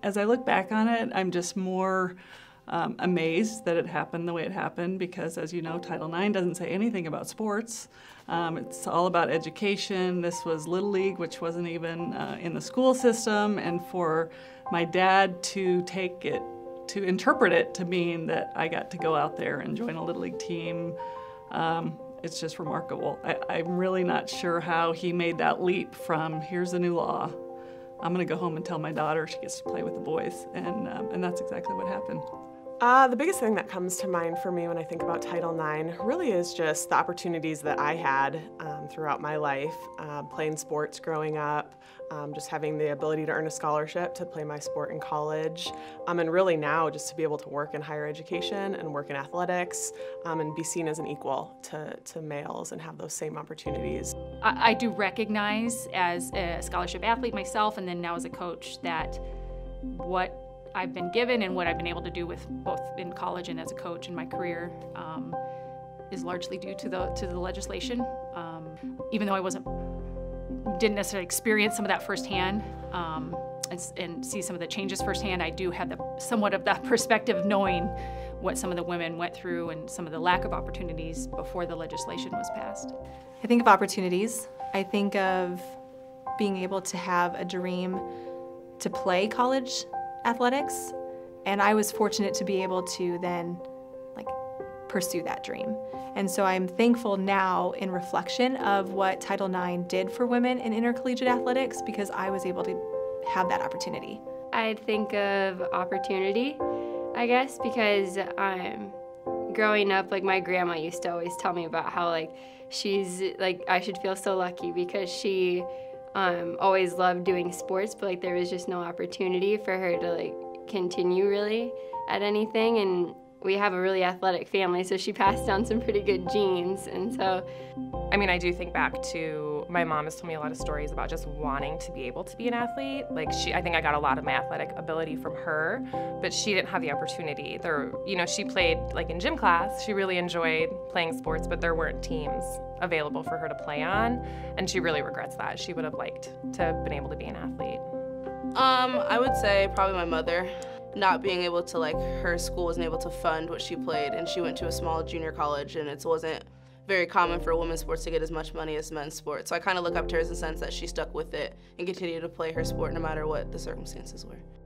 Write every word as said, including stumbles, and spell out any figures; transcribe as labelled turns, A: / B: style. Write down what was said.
A: As I look back on it, I'm just more um, amazed that it happened the way it happened because, as you know, Title nine doesn't say anything about sports. Um, it's all about education. This was Little League, which wasn't even uh, in the school system, and for my dad to take it, to interpret it to mean that I got to go out there and join a Little League team, um, it's just remarkable. I, I'm really not sure how he made that leap from, here's the new law, I'm gonna go home and tell my daughter she gets to play with the boys, and, um, and that's exactly what happened.
B: Uh, the biggest thing that comes to mind for me when I think about Title nine really is just the opportunities that I had um, throughout my life, uh, playing sports growing up, um, just having the ability to earn a scholarship to play my sport in college, um, and really now just to be able to work in higher education and work in athletics um, and be seen as an equal to, to males and have those same opportunities.
C: I, I do recognize as a scholarship athlete myself, and then now as a coach, that what I've been given and what I've been able to do with both in college and as a coach in my career um, is largely due to the to the legislation. Um, even though I wasn't didn't necessarily experience some of that firsthand um, and, and see some of the changes firsthand, I do have the somewhat of that perspective of knowing what some of the women went through and some of the lack of opportunities before the legislation was passed.
D: I think of opportunities. I think of being able to have a dream to play college athletics, and I was fortunate to be able to then like pursue that dream. And so I'm thankful now in reflection of what Title nine did for women in intercollegiate athletics because I was able to have that opportunity.
E: I'd think of opportunity, I guess, because um, growing up, like my grandma used to always tell me about how like she's like I should feel so lucky because she Um, always loved doing sports, but like there was just no opportunity for her to like continue really at anything. And we have a really athletic family, so she passed down some pretty good genes. And so,
F: I mean, I do think back to my mom has told me a lot of stories about just wanting to be able to be an athlete. Like she, I think I got a lot of my athletic ability from her, but she didn't have the opportunity. There, you know, she played like in gym class. She really enjoyed playing sports, but there weren't teams available for her to play on, and she really regrets that. She would have liked to have been able to be an athlete.
G: Um, I would say probably my mother. Not being able to, like, her school wasn't able to fund what she played, and she went to a small junior college, and it wasn't very common for women's sports to get as much money as men's sports. So I kind of look up to her in the sense that she stuck with it and continued to play her sport no matter what the circumstances were.